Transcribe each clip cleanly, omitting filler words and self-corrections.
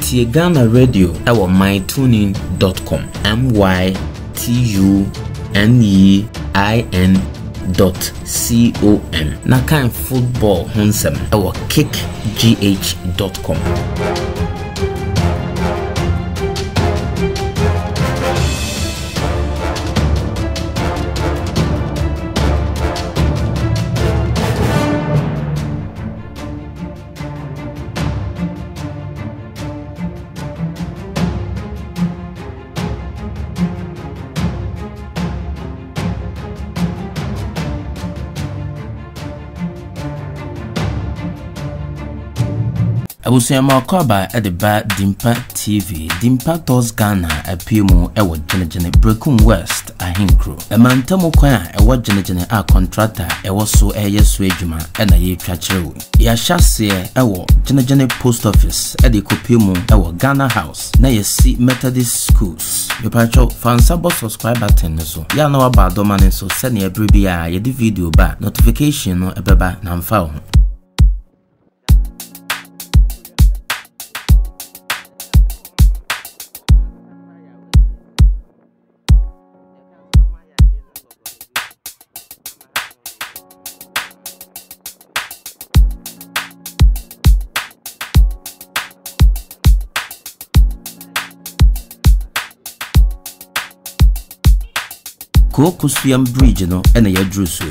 tie Ghana Radio ewo mytuning.com mytunein.com na kan football hunsem ewo kickgh.com. Abusema Koba at the bad Dinpa TV. Dinpa Tos Ghana appeamu ewo Jinijini Berekum West ahinkro. Emantamo kwa ewo Jinijini a contractor ewo so yesu ejuma ena ye twachrewu. Ya shase ewo Jinijini Post Office edi kopiemu ewo Ghana House na yesi Methodist Schools. Yopacho fansabo subscribe button so. Ya na waba domane so sene ebrebi ya yedi video ba notification no ebeba na mfa. Kokusuyam bridge no ena ya druswe.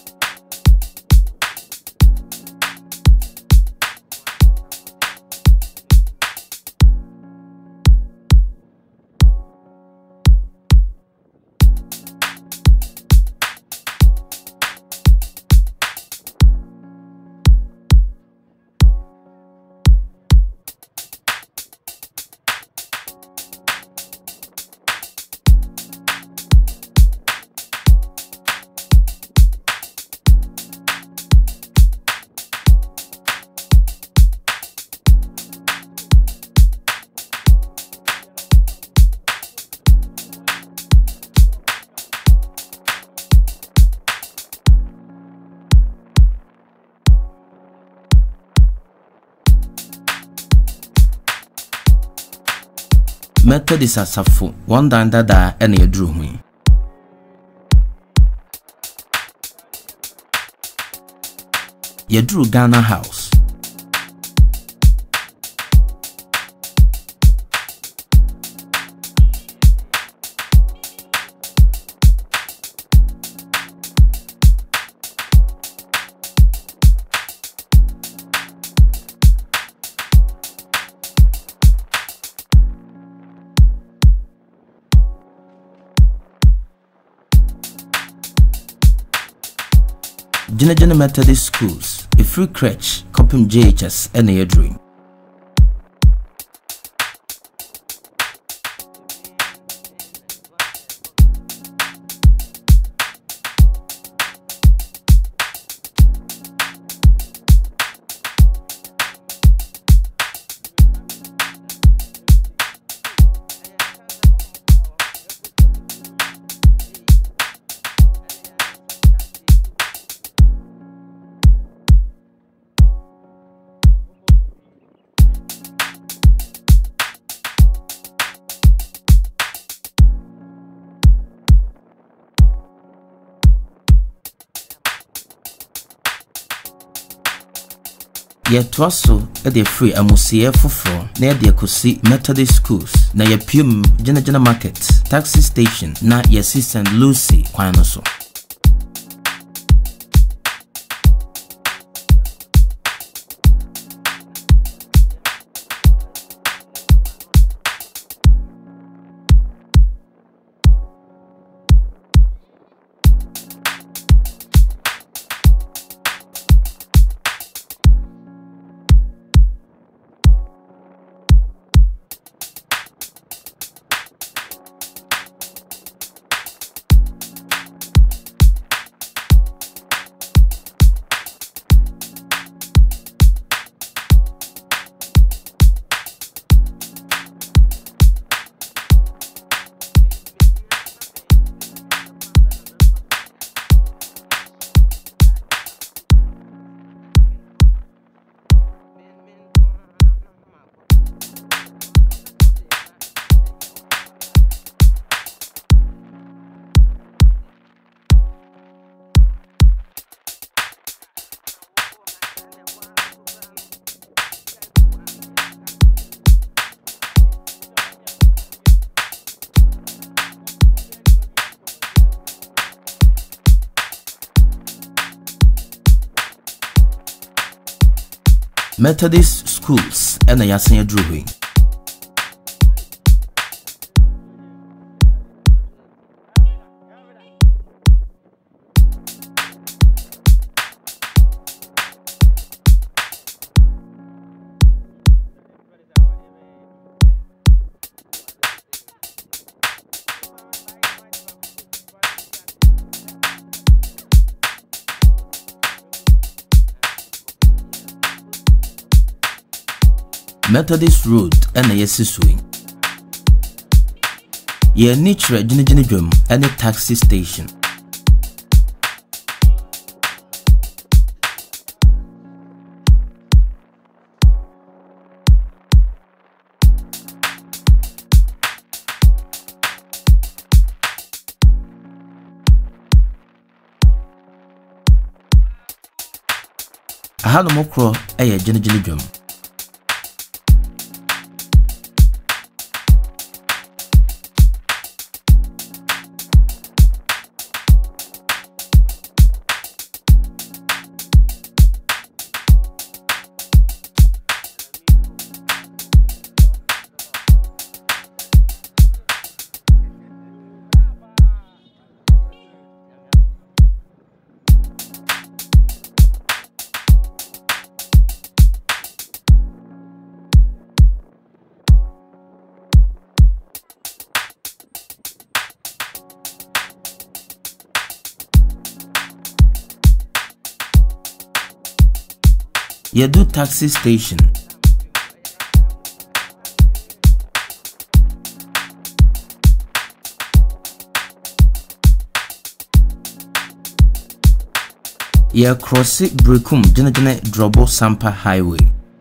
Methodist asafo one dada ena yedru hu. Yedru Ghana House. Jinijini Methodist Schools, a free crèche, copim JHS and a dream. Yet also at the free amusie fufro near the Kosi Methodist Schools na ye pium Jinijini Market taxi station na ye St. Lucy kwanoso. Methodist schools and a yasen drawing. Methodist Road and a yesiswing. Ye nature Jinijini and a taxi station. I had a mokro a Jinijini. Yedu taxi station. Ye cross it Berekum Jinijini Drobo Sampa Highway.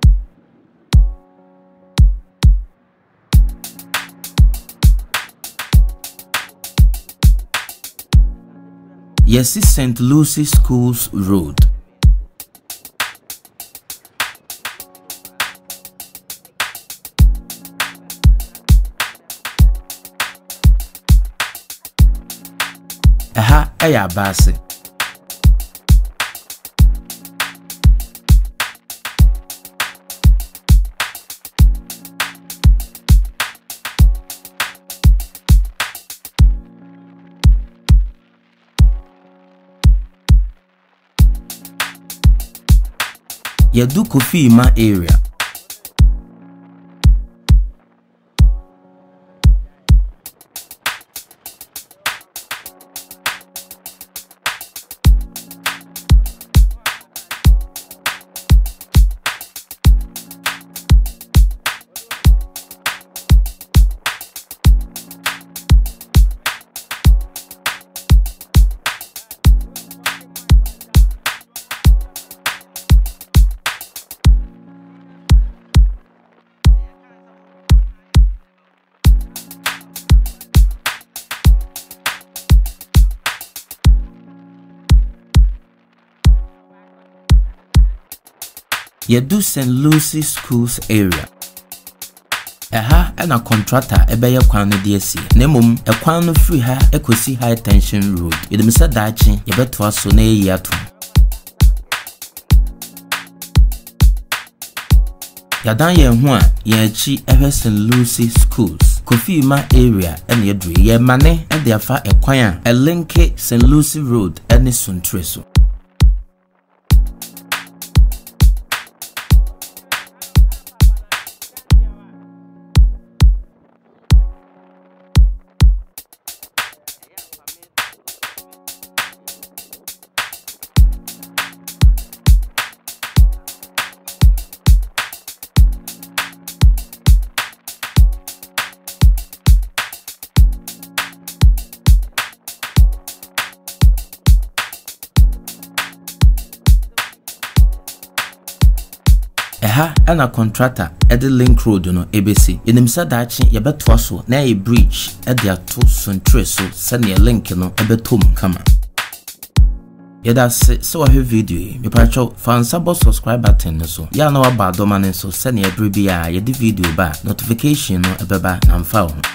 Yes, St. Lucie Schools Road. Aha, eya basi. Yedu Kofi Ma area. Yedu St. Lucie Schools area. Eha and a contractor ebeye kwan no de asi. Nemom ekwan no free ha ekosi high tension road. Yedem se dachi yebeto aso na eyi ato. Yadan ye ho a ye achi ehwe St. Lucie Schools. Kofi Ma area and yedru ye mane e de afa ekwan a elinke St. Lucie Road ene Suntreso. Eha and a contractor at the link road no ABC. Yenim sa dachi yebeto aso na e bridge e de ato Suntreso send ye link no ebetom kama. Yeda se wa video me pacho fan sabo subscribe button no so. Ya na wa ba do man so send ye bri bia ye di video ba notification no ebeba na mfa ho.